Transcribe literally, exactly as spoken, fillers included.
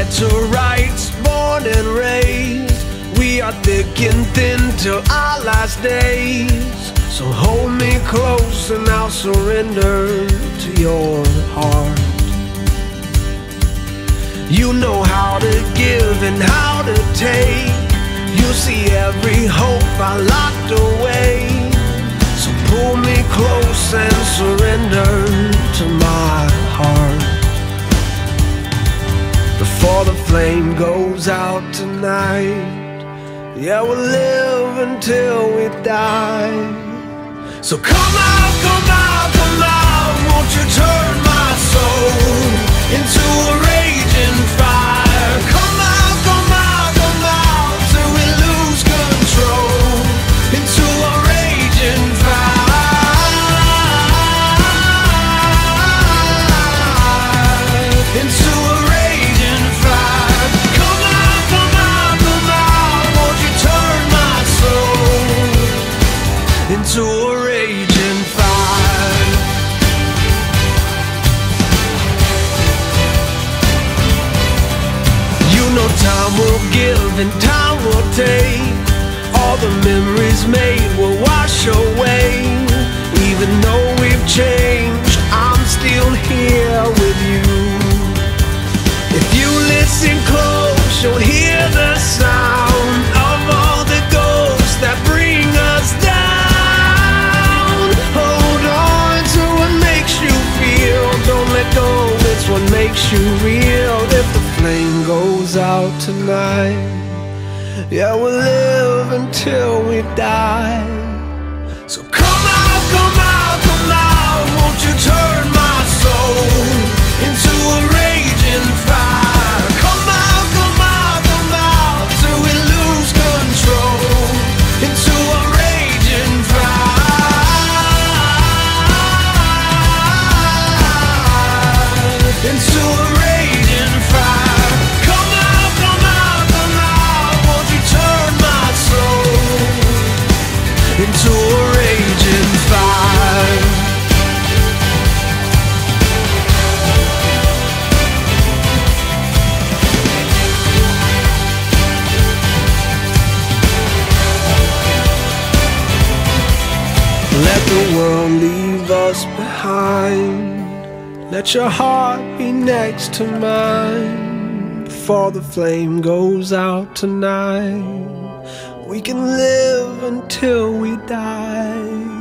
Meteorites born and raised, we are thick and thin till our last days. So hold me close and I'll surrender to your heart. You know how to give and how to take. You see every hope I locked away. So pull me close and surrender to my heart. Before the flame goes out tonight, yeah, we'll live until we die. So come out, come out, come out, won't you turn my soul into a raging fire? Come out, come out, come out, till we lose control, into a raging fire, into a raging fire. Come out, come out, come out, won't you turn my soul into a raging fire. You know time will give and time will take. All the memories made will wash away. Even though we've changed, I'm still here with you. If you listen close, you'll hear the sound of all the ghosts that bring us down. Hold on to what makes you feel. Don't let go, it's what makes you real. If the flame goes out tonight, yeah, we'll live until we die. So come out, come out, come out, won't you turn my soul into a raging fire? Come out, come out, come out, till we lose control, into a raging fire, into a raging fire. Come out, come out, come out, won't you turn my soul into a raging fire? Let the world leave us behind. Let your heart be next to mine. Before the flame goes out tonight, we can live until we die.